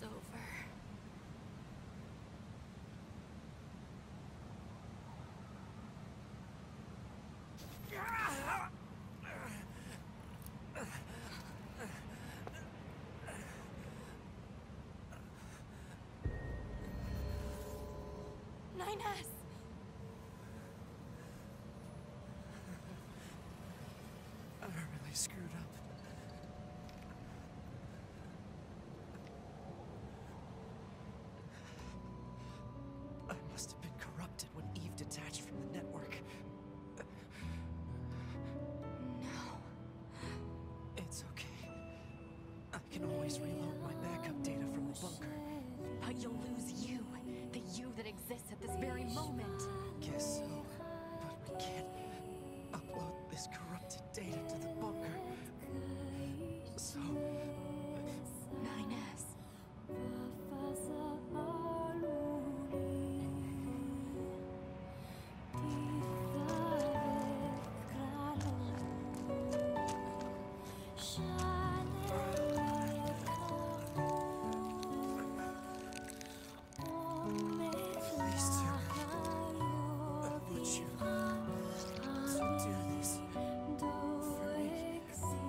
is over. Nines! I really screwed up. I must have been corrupted when Eve detached from the network. No. It's okay. I can always reload my backup data from the bunker. But you'll lose you. The you that exists at this very moment. Guess so. But we can't upload this corrupted data to the bunker. So... 9S. Please tell me. Would you do this for me?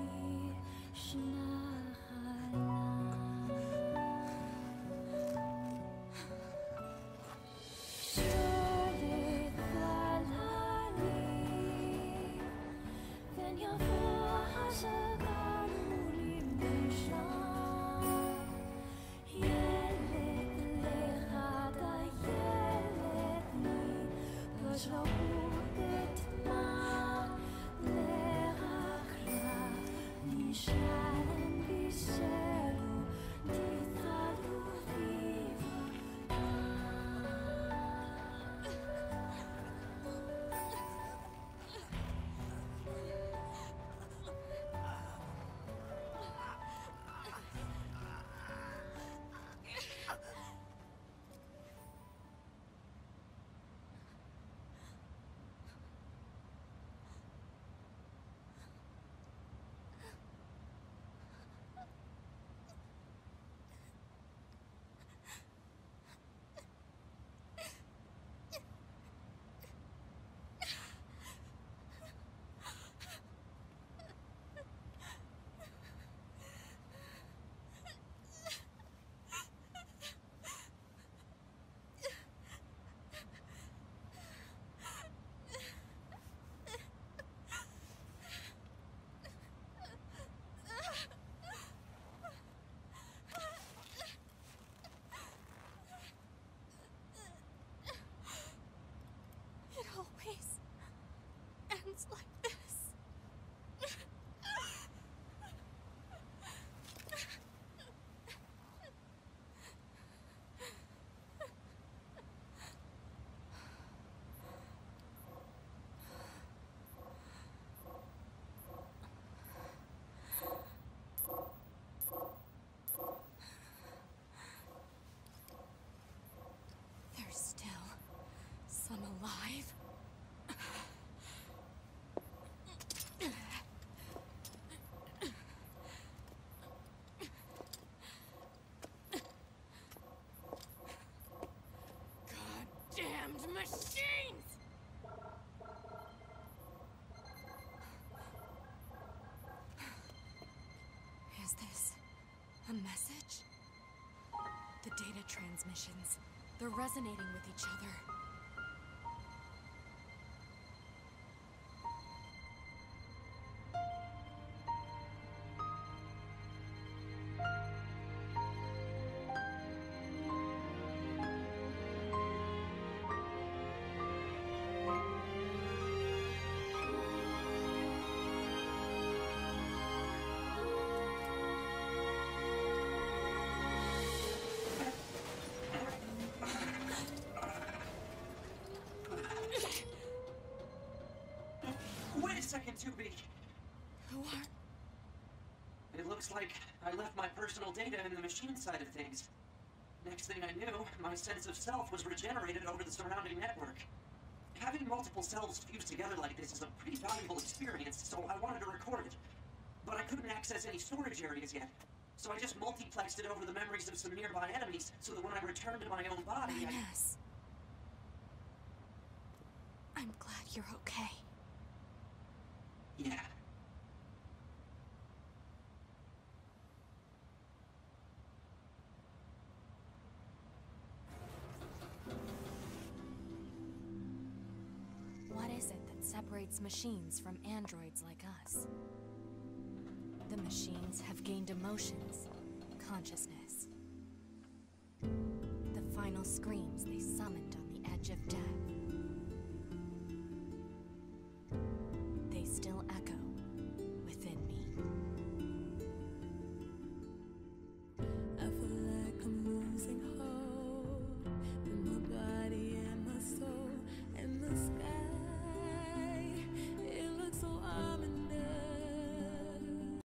It always ends like this. There's still some alive. Goddamned machines! Is this a message? The data transmissions, they're resonating with each other. Wait a second, 2B. Who are... It looks like I left my personal data in the machine side of things. Next thing I knew, my sense of self was regenerated over the surrounding network. Having multiple selves fused together like this is a pretty valuable experience, so I wanted to record it. But I couldn't access any storage areas yet. So I just multiplexed it over the memories of some nearby enemies, so that when I returned to my own body, Ines. I'm glad you're okay. Yeah. What is it that separates machines from androids like us? The machines have gained emotions, consciousness. The final screams they summoned on the edge of death. They still